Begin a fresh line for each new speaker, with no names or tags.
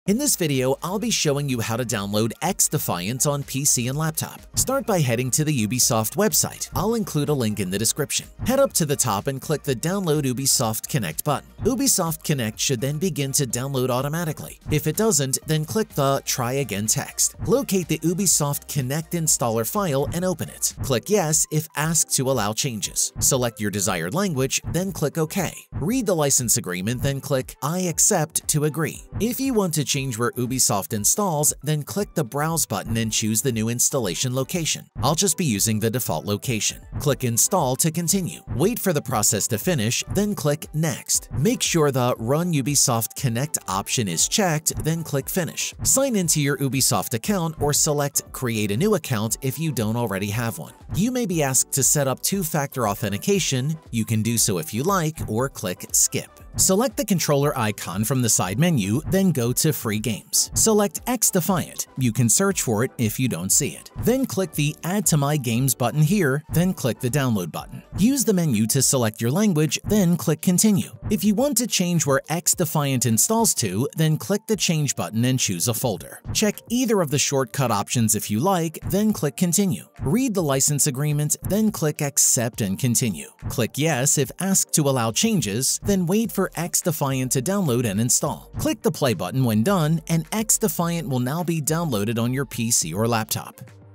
In this video, I'll be showing you how to download XDefiant on PC and laptop. Start by heading to the Ubisoft website. I'll include a link in the description. Head up to the top and click the Download Ubisoft Connect button. Ubisoft Connect should then begin to download automatically. If it doesn't, then click the Try Again text. Locate the Ubisoft Connect installer file and open it. Click Yes if asked to allow changes. Select your desired language, then click OK. Read the license agreement, then click I accept to agree. If you want to change where Ubisoft installs, then click the Browse button and choose the new installation location. I'll just be using the default location. Click Install to continue. Wait for the process to finish, then click Next. Make sure the Run Ubisoft Connect option is checked, then click Finish. Sign into your Ubisoft account or select Create a new account if you don't already have one. You may be asked to set up two-factor authentication. You can do so if you like, or click Skip. Select the controller icon from the side menu, then go to Free Games. Select XDefiant. You can search for it if you don't see it. Then click the Add to My Games button here, then click the Download button. Use the menu to select your language, then click Continue. If you want to change where XDefiant installs to, then click the Change button and choose a folder. Check either of the shortcut options if you like, then click Continue. Read the license agreement, then click Accept and Continue. Click Yes if asked to allow changes, then wait for XDefiant to download and install. Click the Play button when done, and XDefiant will now be downloaded on your PC or laptop.